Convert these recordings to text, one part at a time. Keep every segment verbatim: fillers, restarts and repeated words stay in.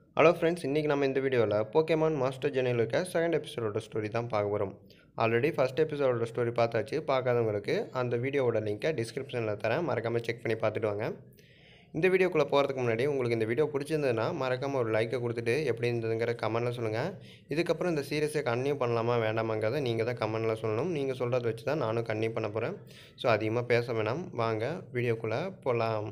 Hello friends, இன்றைக்கி நம்ம இந்த வீடியோவில் போக்கேமான் மாஸ்டர் ஜெர்னியில் இருக்க செகண்ட் எபிசோடோட ஸ்டோரி தான் பார்க்க போகிறோம். ஆல்ரெடி ஃபஸ்ட் எபிசோடோட ஸ்டோரி பார்த்தாச்சு. பார்க்காதவங்களுக்கு அந்த வீடியோவோட லிங்க்கை டிஸ்கிரிப்ஷனில் தரேன், மறக்காமல் செக் பண்ணி பார்த்துட்டு வாங்க. இந்த வீடியோக்குள்ளே போகிறதுக்கு முன்னாடி உங்களுக்கு இந்த வீடியோ பிடிச்சிருந்ததுன்னா மறக்காமல் ஒரு லைக்கை கொடுத்துட்டு எப்படி இருந்ததுங்கிற கமெண்ட்டில் சொல்லுங்கள். இதுக்கப்புறம் இந்த சீரியஸை கன்டினியூ பண்ணலாமா வேண்டாமாங்கிறத நீங்கள் தான் கமெண்ட்டில் சொல்லணும். நீங்கள் சொல்கிறத வச்சு தான் நானும் கன்டினியூ பண்ண போகிறேன். ஸோ அதிகமாக பேச வேணாம், வாங்க வீடியோக்குள்ளே போகலாம்.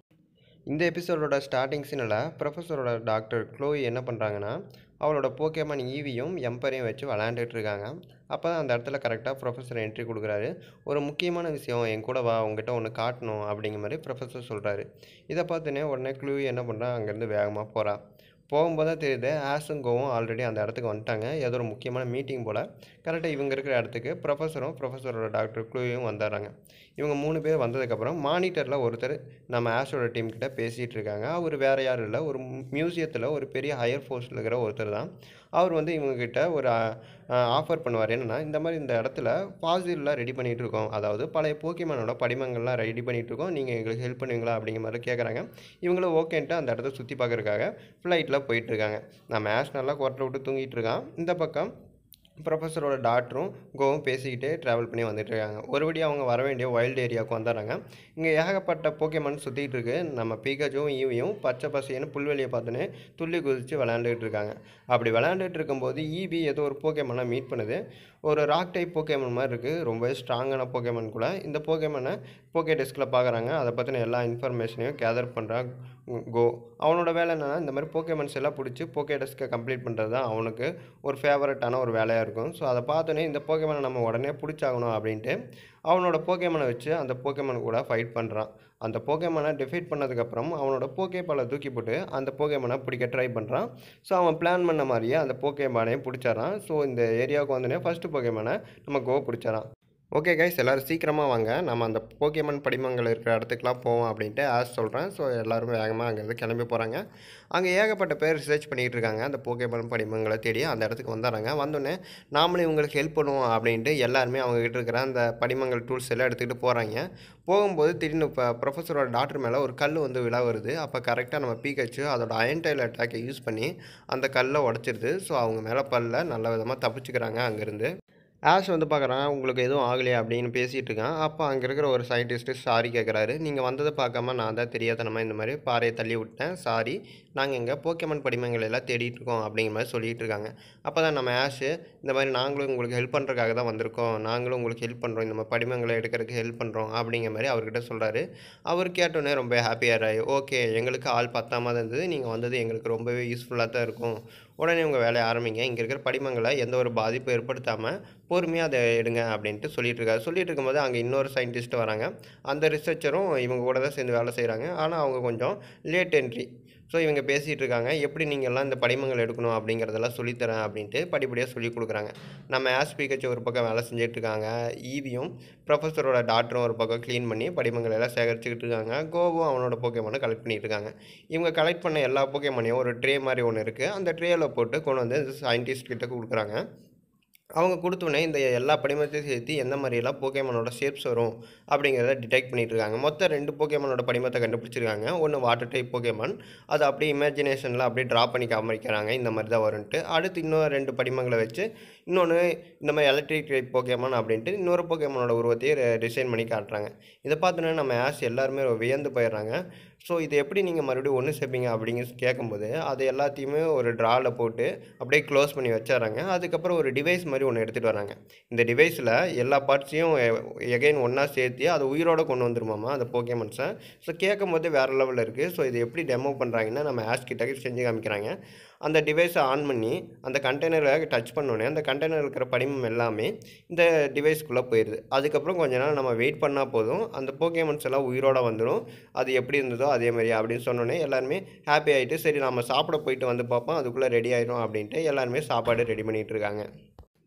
இந்த எபிசோடோட ஸ்டார்டிங் சீனில் ப்ரொஃபஸரோட டாக்டர் க்ளோயி என்ன பண்ணுறாங்கன்னா, அவளோட போக்கேமான் ஈவியும் எம்பரையும் வச்சு விளையாண்டுட்டு இருக்காங்க. அப்போ தான் அந்த இடத்துல கரெக்டாக ப்ரொஃபஸர் என்ட்ரி கொடுக்குறாரு. ஒரு முக்கியமான விஷயம், என் கூட வா, உங்ககிட்ட ஒன்று காட்டணும் அப்படிங்கிற மாதிரி ப்ரொஃபஸர் சொல்கிறாரு. இதை பார்த்துனே உடனே க்ளோயி என்ன பண்ணுறா, அங்கேருந்து வேகமாக போகிறா. போகும்போது தான் தெரியுது ஆஷும் கோவும் ஆல்ரெடி அந்த இடத்துக்கு வந்துட்டாங்க. ஏதோ ஒரு முக்கியமான மீட்டிங் போல். கரெக்டாக இவங்க இருக்கிற இடத்துக்கு ப்ரொஃபஸரும் ப்ரொஃபஸரோட டாக்டர் க்ளோயும் வந்துடுறாங்க. இவங்க மூணு பேர் வந்ததுக்கப்புறம் மானிட்டரில் ஒருத்தர் நம்ம ஆஷோட டீம் கிட்ட பேசிகிட்டு இருக்காங்க. அவர் வேறு யாரும் இல்லை, ஒரு மியூசியத்தில் ஒரு பெரிய ஹையர் ஃபோர்ஸில் இருக்கிற ஒருத்தர் தான். அவர் வந்து இவங்ககிட்ட ஒரு ஆஃபர் பண்ணுவார். என்னென்னா, இந்த மாதிரி இந்த இடத்துல பாசிலாம் ரெடி பண்ணிகிட்டு இருக்கோம், அதாவது பழைய போக்கிமானோட படிமங்கள்லாம் ரெடி பண்ணிகிட்டு இருக்கோம், நீங்கள் எங்களுக்கு ஹெல்ப் பண்ணுவீங்களா அப்படிங்கிற மாதிரி கேட்குறாங்க. இவங்களும் ஓகேன்ட்டு அந்த இடத்த சுற்றி பார்க்குறதுக்காக ஃப்ளைட்டில் போயிட்டுருக்காங்க. நம்ம ஆஷ் நல்லா குரட்டை விட்டு தூங்கிட்டு இருக்கான். இந்த பக்கம் ப்ரொஃபஸரோட டாக்டரும் கோவும் பேசிக்கிட்டே ட்ராவல் பண்ணி வந்துட்டுருக்காங்க. ஒருபடி அவங்க வர வேண்டிய வைல்டு ஏரியாவுக்கு வந்துடுறாங்க. இங்கே ஏகப்பட்ட போக்கேமான் சுற்றிட்டு இருக்கு. நம்ம பீகாச்சும் ஈவியும் பச்சை பசைன்னு புல்வெளியை பார்த்துன்னு துள்ளி குதித்து விளையாண்டுட்டு இருக்காங்க. அப்படி விளையாண்டுட்டு இருக்கும்போது ஈவி ஏதோ ஒரு போக்கேமானை மீட் பண்ணுது. ஒரு ராக் டைப் போக்கேமான் மாதிரி இருக்குது, ரொம்பவே ஸ்ட்ராங்கான போக்கேமான் கூட. இந்த போக்கேமானை போக்கே டெஸ்கில் பார்க்குறாங்க. அதை பற்றின எல்லா இன்ஃபர்மேஷனையும் கேதர் பண்ணுறான் கோ. அவனோட வேலை என்னென்னா, இந்த மாதிரி போக்கேமான்ஸ் எல்லாம் பிடிச்சி போக்கே டெஸ்க்கை கம்ப்ளீட் பண்ணுறது தான் அவனுக்கு ஒரு ஃபேவரட்டான ஒரு வேலையாக இருக்கும். ஸோ அதை பார்த்தோன்னே இந்த போக்கேமானை நம்ம உடனே பிடிச்சாகணும் அப்படின்ட்டு அவனோட போக்கேமானை வச்சு அந்த போக்கேமான் கூட ஃபைட் பண்ணுறான். அந்த போக்கேமானை டிஃபீட் பண்ணதுக்கப்புறம் அவனோட போக்கே பாலை தூக்கி போட்டு அந்த போக்கேமானை பிடிக்க ட்ரை பண்ணுறான். ஸோ அவன் பிளான் பண்ண மாதிரியே அந்த போக்கேமானையும் பிடிச்சாரான். ஸோ இந்த ஏரியாவுக்கு வந்தோடனே ஃபஸ்ட்டு போக்கேமானை நம்ம கோ பிடிச்சாரான். ஓகே கைஸ், எல்லோரும் சீக்கிரமாக வாங்க, நம்ம அந்த போக்கேமான் படிமங்கள் இருக்கிற இடத்துக்குலாம் போவோம் அப்படின்ட்டு ஆஸ் சொல்கிறேன். ஸோ எல்லோரும் வேகமாக அங்கேருந்து கிளம்பி போகிறாங்க. அங்கே ஏகப்பட்ட பேர் ரிசர்ச் பண்ணிகிட்டு இருக்காங்க. அந்த போக்கேமான் படிமங்களை தேடி அந்த இடத்துக்கு வந்துடுறாங்க. வந்தோடனே நாமளும் இவங்களுக்கு ஹெல்ப் பண்ணுவோம் அப்படின்ட்டு எல்லாருமே அவங்ககிட்ட இருக்கிற அந்த படிமங்கள் டூல்ஸ் எல்லாம் எடுத்துக்கிட்டு போகிறாங்க. போகும்போது திடீர்னு இப்போ ப்ரொஃபஸரோட டாக்டர் மேலே ஒரு கல் வந்து விழா வருது. அப்போ கரெக்டாக நம்ம பீக்கச்சு அதோட அயன் டைல் அட்டாக்கை யூஸ் பண்ணி அந்த கல்லை உடச்சிருது. ஸோ அவங்க மேலே பல்ல நல்ல விதமாக தப்பிச்சுக்கிறாங்க. அங்கேருந்து ஆஷ் வந்து பார்க்குறான், உங்களுக்கு எதுவும் ஆகலையா அப்படின்னு பேசிகிட்டு இருக்கான். அப்போ அங்கே இருக்கிற ஒரு சயின்டிஸ்ட்டு சாரி கேட்குறாரு. நீங்கள் வந்ததை பார்க்காம நான் தான் தெரியாதனமா இந்த மாதிரி பாறையை தள்ளி விட்டேன், சாரி, நாங்கள் எங்கள் போக்கேமான் படிமங்கள் எல்லாம் தேடிட்டு இருக்கோம் அப்படிங்கிற மாதிரி சொல்லிகிட்டு இருக்காங்க. அப்போ தான் நம்ம ஆஷு, இந்த மாதிரி நாங்களும் உங்களுக்கு ஹெல்ப் பண்ணுறதுக்காக தான் வந்திருக்கோம், நாங்களும் உங்களுக்கு ஹெல்ப் பண்ணுறோம், இந்த மாதிரி படிமங்களை எடுக்கிறதுக்கு ஹெல்ப் பண்ணுறோம் அப்படிங்கிற மாதிரி அவர்கிட்ட சொல்கிறாரு. அவர் கேட்டோன்னே ரொம்ப ஹாப்பியாகிறாரு. ஓகே, எங்களுக்கு ஆள் பத்தாம தான் இருந்தது, நீங்கள் வந்தது எங்களுக்கு ரொம்பவே யூஸ்ஃபுல்லாக தான் இருக்கும், உடனே உங்கள் வேலையை ஆரம்பிங்க, இங்கே இருக்கிற படிமங்களை எந்த ஒரு பாதிப்பும் ஏற்படுத்தாமல் பொறுமையாக அதை எடுங்க அப்படின்ட்டு சொல்லிட்டு இருக்காரு. சொல்லிட்டு இருக்கும்போது அங்கே இன்னொரு சயின்டிஸ்ட்டு வராங்க. அந்த ரிசர்ச்சரும் இவங்க கூட தான் சேர்ந்து வேலை செய்கிறாங்க. ஆனால் அவங்க கொஞ்சம் லேட் என்ட்ரி. ஸோ இவங்க பேசிகிட்டு இருக்காங்க, எப்படி நீங்கள்லாம் இந்த படிமங்கள் எடுக்கணும் அப்படிங்கிறதெல்லாம் சொல்லித்தரேன் அப்படின்ட்டு படிப்படியாக சொல்லி கொடுக்குறாங்க. நம்ம ஆஸ் பீக்கச்சு ஒரு பக்கம் வேலை செஞ்சிட்ருக்காங்க. ஈவியும் ப்ரொஃபஸரோட டாக்டரும் ஒரு பக்கம் க்ளீன் பண்ணி படிமங்கள் எல்லாம் சேகரிச்சுக்கிட்டு இருக்காங்க. கோவும் அவனோட போக்கேமானை கலெக்ட் பண்ணிகிட்டு இருக்காங்க. இவங்க கலெக்ட் பண்ண எல்லா போக்கேமானையும் ஒரு ட்ரே மாதிரி ஒன்று இருக்குது. அந்த ட்ரேயில் போட்டு கொண்டு வந்து சயின்டிஸ்ட் கிட்ட கொடுக்குறாங்க. அவங்க கொடுத்தோடனே இந்த எல்லா படிமத்தையும் சேர்த்து எந்த மாதிரியெல்லாம் போக்கேமானோட ஷேப்ஸ் வரும் அப்படிங்கிறத டிடெக்ட் பண்ணிட்டு இருக்காங்க. மொத்தம் ரெண்டு போக்கேமானோட படிமத்தை கண்டுபிடிச்சிருக்காங்க. ஒன்று வாட்டர் டைப் போக்கேமான், அது அப்படியே இமேஜினேஷனில் அப்படியே ட்ரா பண்ணி காமிக்கிறாங்க, இந்த மாதிரி தான் வரும்ன்ட்டு. அடுத்து இன்னும் ரெண்டு படிமங்களை வச்சு இன்னொன்று இந்த மாதிரி எலக்ட்ரிக் டைப் போக்கேமான் அப்படின்ட்டு இன்னொரு போக்கேமானோட உருவத்தையே டிசைன் பண்ணி காட்டுறாங்க. இதை பார்த்தோன்னே நம்ம ஆஷ் எல்லாருமே வியந்து போயிடுறாங்க. ஸோ இதை எப்படி நீங்கள் மறுபடியும் ஒன்று சேர்ப்பீங்க அப்படிங்க கேட்கும்போது அது எல்லாத்தையுமே ஒரு ட்ராவில் போட்டு அப்படியே க்ளோஸ் பண்ணி வச்சிடறாங்க. அதுக்கப்புறம் ஒரு டிவைஸ் மாதிரி ஒன்று எடுத்துகிட்டு வராங்க. இந்த டிவைஸில் எல்லா பார்ட்ஸையும் எகைன் ஒன்றா சேர்த்து அதை உயிரோடு கொண்டு வந்துருமாமா அந்த போக்கேமான்ஸை. ஸோ கேட்கும் போது வேறு லெவலில் இருக்குது. ஸோ இது எப்படி டெமோ பண்ணுறாங்கன்னா, நம்ம ஆஷ் கிட்ட செஞ்சு காமிக்கிறாங்க. அந்த டிவைஸை ஆன் பண்ணி அந்த கண்டெய்னரை டச் பண்ணோன்னே அந்த கண்டெய்னர் இருக்கிற படிமம் எல்லாமே இந்த டிவைஸ்க்குள்ளே போயிடுது. அதுக்கப்புறம் கொஞ்ச நாள் நம்ம வெயிட் பண்ணால் போதும், அந்த போக்கேமான்ஸ் எல்லாம் உயிரோடு வந்துடும். அது எப்படி இருந்ததோ அதே மாதிரி அப்படின்னு சொன்னோன்னே எல்லாருமே ஹாப்பி ஆகிட்டு, சரி நம்ம சாப்பிட போயிட்டு வந்து பார்ப்போம், அதுக்குள்ளே ரெடி ஆயிடும் அப்படின்ட்டு எல்லாருமே சாப்பாடு ரெடி பண்ணிகிட்டு இருக்காங்க.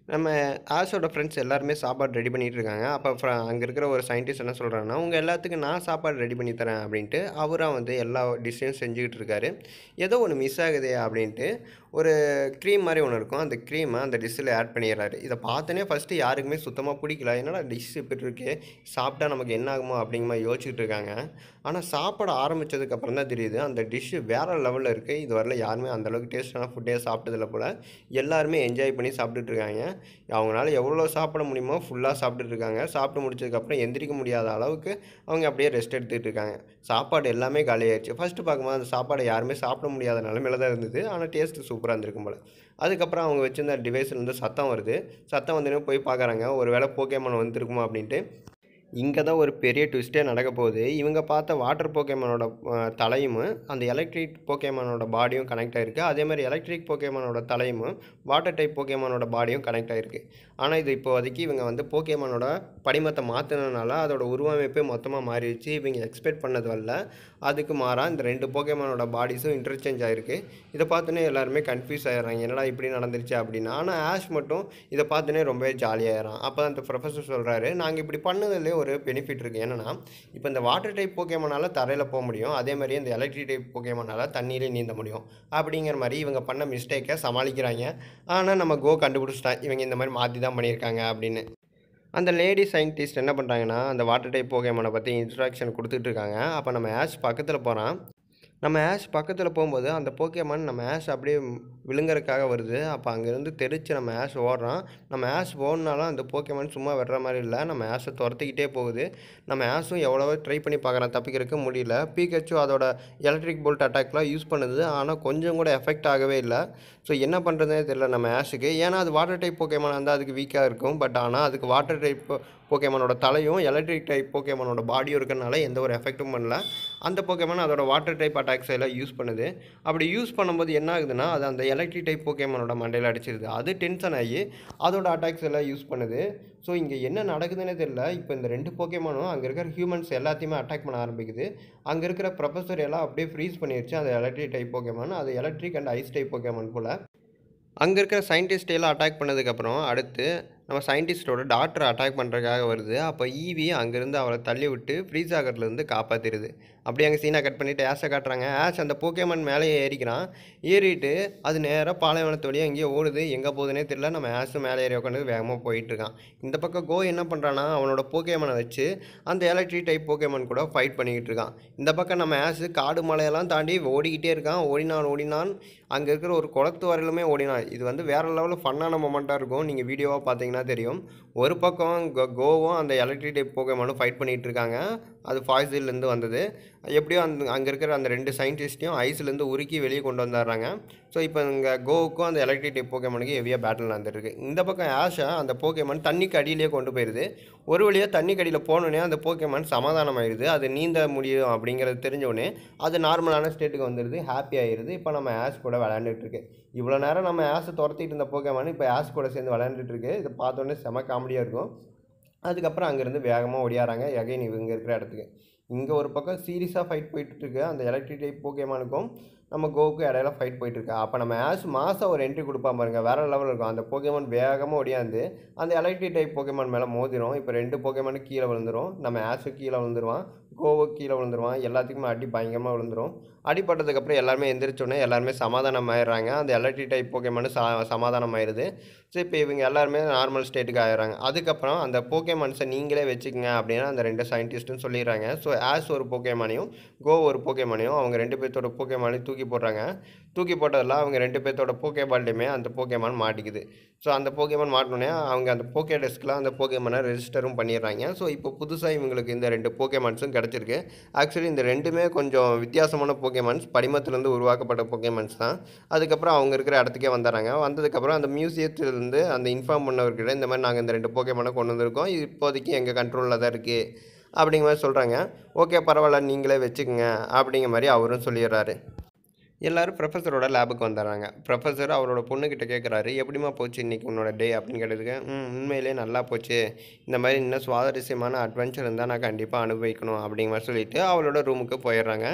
நம்ம ஆஷோட ஃப்ரெண்ட்ஸ் எல்லாருமே சாப்பாடு ரெடி பண்ணிட்டு இருக்காங்க. அப்போ ஃப்ர அங்க இருக்கிற ஒரு சயின்டிஸ்ட் என்ன சொல்றாருன்னா, "உங்க எல்லாத்துக்கும் நான் சாப்பாடு ரெடி பண்ணி தரேன்" அப்படின்ட்டு அவரா வந்து எல்லா டிஷ்ஷையும் செஞ்சுக்கிட்டு இருக்காரு. ஏதோ ஒண்ணு மிஸ் ஆகுதே அப்படின்ட்டு ஒரு க்ரீம் மாரி ஒண்ணு இருக்கும். அந்த க்ரீம அந்த டிஷ்ஷில ஆட் பண்ணிடுறாரு. இத பார்த்தோனே ஃபர்ஸ்ட்டு யாருக்குமே சுத்தமா புடிக்கல. என்னடா டிஷ் இப்படி இருக்கே! சாப்பிட்டா நமக்கு என்ன ஆகுமோ அப்படிங்கிற மாரி யோசிச்சுட்டு இருக்காங்க. ஆனா சாப்பிட ஆரம்பிச்சதுக்கு அப்புறம் தான் தெரியுது, அந்த டிஷ் வேற லெவல்ல இருக்கு. இதுவரையிலும் யாருமே அந்த அளவுக்கு டேஸ்ட்டான ஃபுட்டே சாப்பிட்டதில்ல போல. எல்லாருமே என்ஜாய் பண்ணி சாப்பிட்டுட்டு இருக்காங்க. அவங்களால எவ்வளோ சாப்பிட முடியுமோ ஃபுல்லா சாப்பிட்டுட்டு இருக்காங்க. சாப்பிட்டு முடிச்சதுக்கப்புறம் எந்திரிக்க முடியாத அளவுக்கு அவங்க அப்படியே ரெஸ்ட் எடுத்துட்டு இருக்காங்க. சாப்பாடு எல்லாமே காலியாயிருச்சு. ஃபர்ஸ்ட்டு பார்க்கும்போது அந்த சாப்பாட யாருமே சாப்பிட முடியாத நிலைமையில தான் இருந்தது. ஆனா டேஸ்ட்டு சூப்பரா இருந்திருக்கும் போல. அதுக்கப்புறம் அவங்க வச்சிருந்த டிவைஸ்லேருந்து சத்தம் வருது. சத்தம் வந்தோனே போய் பார்க்குறாங்க. ஒரு வேளை போக்கேமான் வந்திருக்குமா அப்படின்ட்டு. இங்க தான் ஒரு பெரிய ட்விஸ்ட்டே நடக்கப் போகுது. இவங்க பார்த்த வாட்டர் போக்கேமானோட அ தலையும், அந்த எலக்ட்ரிக் போக்கேமானோட பாடியும் கனெக்ட் ஆயிருக்கு. அதேமாரி எலக்ட்ரிக் போக்கேமானோட தலையும், வாட்டர் டைப் போக்கேமானோட பாடியும் கனெக்ட் ஆயிருக்கு. ஆனா, இது இப்போதைக்கு இவங்க வந்து போக்கேமானோட படிமத்த மாத்துனதுனால, அதோட உருவமைப்பே மொத்தமா மாறிருச்சு. இவங்க எக்ஸ்பெக்ட் பண்ணது அல்ல. அதுக்கு மாறா இந்த ரெண்டு போக்கேமானோட பாடிஸும் இன்டர்சேஞ்ச் ஆயிருக்கு. இத பார்த்தோனே எல்லாருமே கன்ஃப்யூஸ் ஆயிடுறாங்க. என்னடா இப்படி நடந்துருச்சு அப்படின்னு. ஆனா, ஆஷ் மட்டும் இத பார்த்தோனே ரொம்பவே ஜாலியாயிர்றான். அப்ப அந்த புரொஃபசர் சொல்றாரு, "நாங்க இப்படி பண்ணதுலயே ஒரு பெனிஃபிட் இருக்கு. என்னன்னா, இப்ப இந்த வாட்டர் டைப் போக்கேமானால தரையில போ முடியும். அதே மாரி இந்த எலக்ட்ரிக் டைப் போக்கேமானால தண்ணீலே நீந்த முடியும்." அப்படிங்கிற மாரி இவங்க பண்ண மிஸ்டேக்க சமாளிக்கிறாய்ங்க. ஆனா, நம்ம கோ கண்டுபிடிச்சுட்டான். இவங்க இந்த மாரி மாத்தி தான் பண்ணியிருக்காங்க அப்படின்னு. அந்த லேடி சயின்டிஸ்ட் என்ன பண்றாங்கன்னா, அந்த வாட்டர் டைப் போக்கேமான பத்தி இன்ஸ்ட்ரக்ஷன் குடுத்துட்டு இருக்காங்க. அப்ப நம்ம ஆஷ் பக்கத்துல போறான். நம்ம ஆஷ் பக்கத்துல போம்போது, அந்த போக்கேமான் நம்ம ஆஷ அப்படியே விழுங்கறக்காக வருது. அப்ப அங்கேருந்து தெறிச்சு நம்ம ஆஷ் ஓடுறான். நம்ம ஆஷ் ஓடுனாலும் அந்த போக்கேமான் சும்மா விடுற மாரி இல்ல. நம்ம ஆஷ தொரத்திக்கிட்டே போகுது. நம்ம ஆஷும் எவ்வளவோ ட்ரை பண்ணி பார்க்குறான் தப்பிக்கிறதுக்கு முடியல. பீக்காச்சு அதோட எலக்ட்ரிக் போல்ட் அட்டாக்லாம் யூஸ் பண்ணுது. ஆனா கொஞ்சம் கூட எஃபெக்ட் ஆகவே இல்ல. ஸோ என்ன பண்ணுறதுன்னே தெரியல நம்ம ஆஷுக்கு. ஏன்னா அது வாட்டர் டைப் போக்கேமானா இருந்தா அதுக்கு வீக்கா இருக்கும். பட் ஆனா அதுக்கு வாட்டர் டைப் போக்கேமானோட தலையும், எலக்ட்ரிக் டைப் போக்கேமானோட பாடியும் இருக்கறனால எந்த ஒரு எஃபெக்ட்டும் பண்ணல. அந்த போக்கேமான் அதோட வாட்டர் டைப் அட்டாக்ஸ் எல்லாம் யூஸ் பண்ணுது. அப்படி யூஸ் பண்ணும்போது என்ன ஆகுதுன்னா, அது அந்த எலக்ட்ரிக் டைப் போக்கேமானோட மண்டையில அடிச்சிருது. அது டென்ஷன் ஆகி அதோட அட்டாக்ஸ் எல்லாம் யூஸ் பண்ணுது. ஸோ இங்க என்ன நடக்குதுன்னே தெரியல. இப்ப இந்த ரெண்டு போக்கேமானும் அங்க இருக்கிற ஹியூமன்ஸ் எல்லாத்தையுமே அட்டாக் பண்ண ஆரம்பிக்குது. அங்க இருக்கிற புரொஃபசர் எல்லாம் அப்படியே ஃப்ரீஸ் பண்ணிருச்சு. அந்த எலக்ட்ரிக் டைப் போக்கேமான். அது electric and ice type Pokemon போல. அங்க இருக்கிற சயின்டிஸ்ட் எல்லாம் அட்டாக் பண்ணதுக்கப்புறம், அடுத்து நம்ம சயின்டிஸ்ட்டோட டாக்டர அட்டாக் பண்றதுக்காக வருது. அப்ப ஈவி அங்கேருந்து அவள தள்ளி விட்டு ஃப்ரீஸ் ஆகுறதுலேருந்து காப்பாத்திருது. அப்படியே அங்க சீன கட் பண்ணிட்டு ஆஷ காட்டுறாங்க. ஆஷ் அந்த போக்கேமான் மேலேயே ஏறிக்கிறான். ஏறிட்டு அது நேரா பாலைவனத்து வழியா எங்கேயோ ஓடுது. எங்க போகுதுன்னே தெரியல. நம்ம ஆஷும் மேலே ஏறி உட்காந்து வேகமா போயிட்டுருக்கான். இந்த பக்கம் கோ என்ன பண்றான்னா, அவனோட போக்கேமான வச்சு அந்த எலக்ட்ரிக் டைப் போக்கேமான் கூட ஃபைட் பண்ணிக்கிட்டு இருக்கான். இந்த பக்கம் நம்ம ஆஷ் காடு மலையெல்லாம் தாண்டி ஓடிக்கிட்டே இருக்கான். ஓடினான் ஓடினான். அங்க இருக்கிற ஒரு குளத்து வரையிலுமே ஓடினான். இது வந்து வேற லெவல்ல ஃபன்னான மொமெண்ட்டா இருக்கும். நீங்க வீடியோவா பார்த்தீங்கன்னா தெரியும். ஒரு பக்கம் கோ கோவும் அந்த எலக்ட்ரிக் டைப் போக்கேமானும் ஃபைட் பண்ணிட்டு இருக்காங்க. அது ஃபாய்ஸில்லேருந்து வந்தது. எப்படியோ அந்த அங்க இருக்கிற அந்த ரெண்டு சயின்டிஸ்ட்டையும் ஐஸ்லேருந்து உருக்கி வெளிய கொண்டு வந்துர்றாங்க. ஸோ இப்போ இங்க கோவுக்கும் அந்த எலக்ட்ரிக் டைப் போக்கேமானுக்கும் ஹெவியா பேட்டில் நடந்துட்டுருக்கு. இந்த பக்கம் ஆஷ அந்த போக்கேமான் தண்ணிக்கு அடியிலேயே கொண்டு போயிருது. ஒரு வழியா தண்ணிக்கு அடியில போனோனே அந்த போக்கேமான் சமாதானம் ஆயிருது. அது நீந்த முடியும் அப்படிங்கிறது தெரிஞ்சோனே, அது நார்மலான ஸ்டேட்டுக்கு வந்துருது. ஹாப்பி ஆயிருது. இப்போ நம்ம ஆஷ் கூட விளையாண்டுட்டு இருக்கு. இவ்வளோ நேரம் நம்ம ஆஷ தொரத்திட்டு இருந்த போக்கேமான் இப்போ ஆஷ் கூட சேர்ந்து விளையாண்டுட்டு இருக்கு. இத பார்த்தோனே செம காமெடியா இருக்கும். அதுக்கப்புறம் அங்கேருந்து வேகமா ஓடியாராங்க எகைன் இவங்க இருக்கிற இடத்துக்கு. இங்க ஒரு பக்கம் சீரியஸா ஃபைட் போயிட்டுருக்கு. அந்த எலக்ட்ரிக் டைப் போக்கேமானுக்கும், நம்ம கோவுக்கும் இடையில ஃபைட் போயிட்டுருக்கு. அப்ப நம்ம ஆஷ் மாஸா ஒரு என்ட்ரி குடுப்பான் பாருங்க. வேற லெவல்ல இருக்கும். அந்த போக்கேமான் வேகமா ஓடியாந்து, அந்த எலக்ட்ரிக் டைப் போக்கேமான் மேல மோதிரும். இப்ப ரெண்டு போக்கேமானும் கீழ விழுந்துரும். நம்ம ஆஷும் கீழ விழுந்துருவான். கோவும் கீழ விழுந்துருவான். எல்லாத்துக்குமே அடி பயங்கரமா விழுந்துரும். அடிபட்டதுக்கப்புறம் எல்லாருமே எந்திரிச்சோனே எல்லாருமே சமாதானம் ஆயிடுறாங்க. அந்த எலக்ட்ரிக் டைப் போக்கேமானும் ச சமாதானம் ஆயிருது. ஸோ இப்போ இவங்க எல்லாருமே நார்மல் ஸ்டேட்டுக்கு ஆயிடுறாங்க. அதுக்கப்புறம் அந்த போக்கேமான்ஸை நீங்களே வச்சுக்கங்க அப்படின்னு அந்த ரெண்டு சயின்டிஸ்ட்டும் சொல்லிடுறாங்க. ஸோ ஆஷ் ஒரு போக்கேமானையும், கோ ஒரு போக்கேமானையும் அவங்க ரெண்டு பேர்த்தோட போக்கேமானையும் தூக்கி போடுறாங்க. தூக்கி போட்டதில அவங்க ரெண்டு பேர்த்தோட போக்கேபால்லையுமே அந்த போக்கேமான் மாட்டிக்குது. ஸோ அந்த போக்கேமான் மாட்டுனோனே அவங்க அந்த போக்கே டெஸ்க்ல அந்த போக்கேமானை ரெஜிஸ்டரும் பண்ணிடுறாங்க. ஸோ இப்போ புதுசா இவங்களுக்கு இந்த ரெண்டு போக்கேமான்ஸும் கிடைச்சிருக்கு. ஆக்சுவலி இந்த ரெண்டுமே கொஞ்சம் வித்தியாசமான போக்கேமான்ஸ். படிமத்திலேருந்து உருவாக்கப்பட்ட போக்கேமான்ஸ் தான். அதுக்கப்புறம் அவங்க இருக்கிற இடத்துக்கே வந்துடுறாங்க. வந்ததுக்கப்புறம் அந்த மியூசியத்திலிருந்து அந்த இன்ஃபார்ம் பண்ணவர்கிட்ட இந்த மாதிரி நாங்கள் இந்த ரெண்டு போக்கேமானை கொண்டு வந்திருக்கோம். இது இப்போதைக்கு எங்கள் கண்ட்ரோலில் தான் இருக்குது அப்படிங்கிற மாதிரி சொல்கிறாங்க. ஓகே பரவாயில்ல நீங்களே வச்சுக்கோங்க அப்படிங்கிற மாதிரி அவரும் சொல்லிடுறாரு. எல்லாரும் ப்ரொஃபஸரோட லேபுக்கு வந்துடுறாங்க. ப்ரொஃபஸர் அவரோட பொண்ணுக்கிட்ட கேட்குறாரு, எப்படிம்மா போச்சு இன்றைக்கி உன்னோட டே அப்படின்னு கேட்டதுக்கு, ம் உண்மையிலேயே நல்லா போச்சு. இந்த மாதிரி இன்னும் சுவாரஸ்யமான அட்வென்ச்சர் இருந்தால் நான் கண்டிப்பாக அனுபவிக்கணும் அப்படிங்கிற மாதிரி சொல்லிவிட்டு அவளோட ரூமுக்கு போயிடுறாங்க.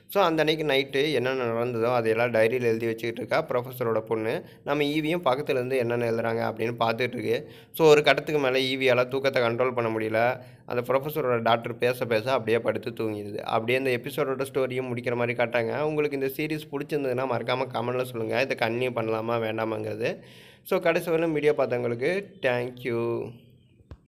ஸோ அந்த அன்றைக்கி நைட்டு என்னென்ன நடந்ததோ அதையெல்லாம் டைரியில் எழுதி வச்சுக்கிட்டு இருக்கா ப்ரொஃபஸரோட பொண்ணு. நம்ம ஈவியும் பக்கத்துலேருந்து என்னென்ன எழுதுறாங்க அப்படின்னு பார்த்துட்ருக்கு. ஸோ ஒரு கட்டத்துக்கு மேலே ஈவியால் தூக்கத்தை கண்ட்ரோல் பண்ண முடியல. அந்த ப்ரொஃபஸரோட டாக்டர் பேச பேச அப்படியே படுத்து தூங்கிடுது. அப்படியே இந்த எபிசோடோட ஸ்டோரியும் முடிக்கிற மாதிரி காட்டாங்க. உங்களுக்கு இந்த சீரிஸ் பிடிச்சிருந்ததுன்னா மறக்காமல் கமெண்ட்டில் சொல்லுங்கள். இதை கன்டினியூ பண்ணலாமா வேண்டாமாங்கிறது. ஸோ கடைசி வரலும் வீடியோ பார்த்தவங்களுக்கு தேங்க்யூ.